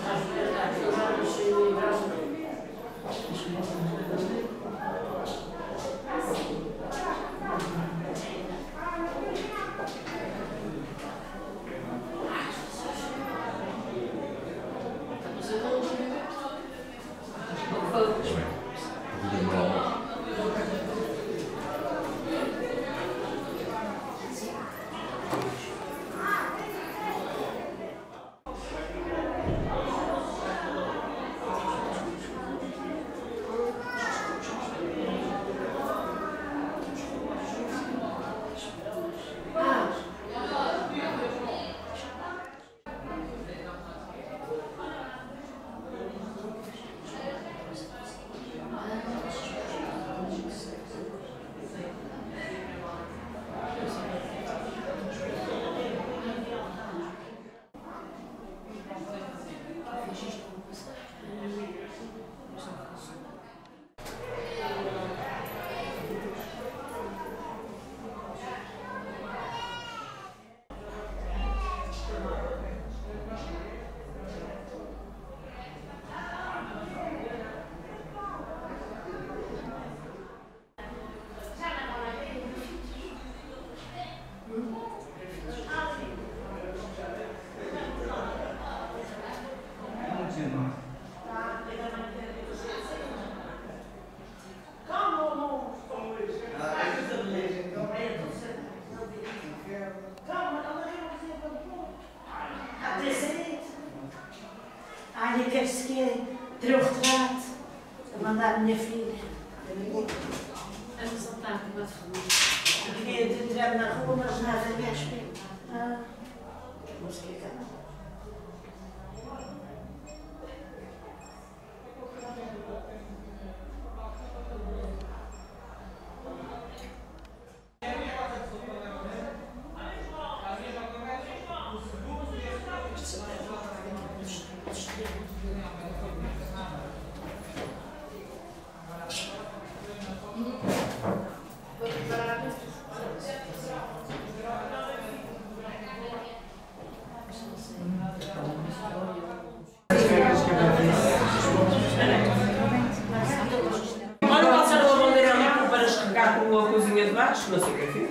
Ai, eu quero sequer ter o retrato a mandar a minha filha. Vamos saltar com a família. Queria de entrar na rua, mas nada me espera. Ah, não sei o que é que é. Olha, passaram a bandeira ali para escorregar com a cozinha de baixo, não sei o que é que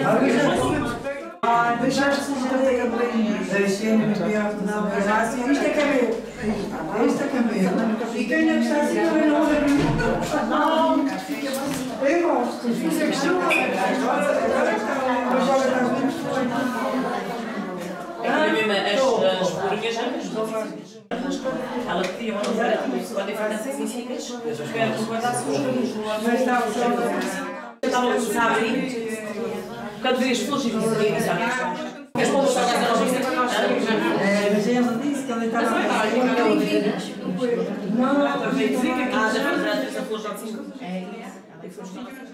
Ai, deixaste de ter cabelo. Deixei, não, graças. Isto é cabelo. Isto é cabelo. E quem é que está assim também não usa não. Eu gosto. Fiz a questão. Agora estás menos as porcas ela pedia uma novela que podem ficar sem cícicas, espero que guardasse os caminhos. Mas estava a começar a abrir. Quando vi as flores e disse, as flores estão mais a logística para nós. Mas ela disse que ela estava a Não, já fazia essa flor já de 5 anos.